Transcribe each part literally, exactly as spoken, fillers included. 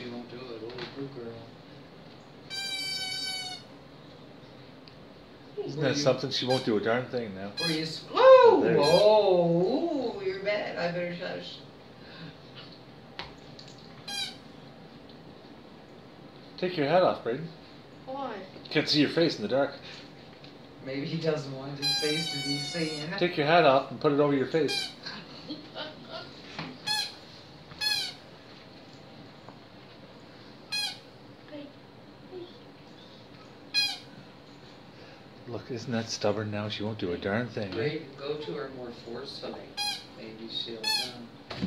she won't do it. Old Blue girl. Isn't that something? She won't do a darn thing now. Where you... Oh! Oh, Whoa! Ooh, you're bad. I better shush. Take your hat off, Braden. Why? Can't see your face in the dark. Maybe he doesn't want his face to be seen. Take your hat off and put it over your face. Look, isn't that stubborn now? She won't do a darn thing. Great. Go to her more forcefully. Maybe she'll... Um,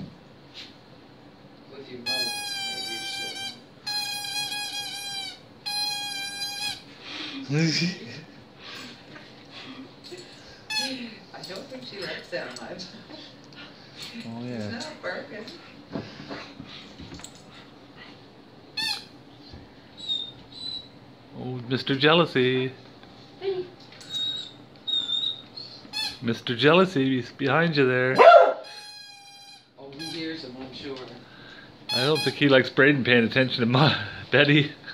with your mouth, maybe she'll... I don't think she likes that much. Oh, yeah. It's not barking. Oh, Mister Jealousy. Mister Jealousy, he's behind you there. Oh, he hears him, I'm sure. I don't think he likes Braden paying attention to Ma Betty.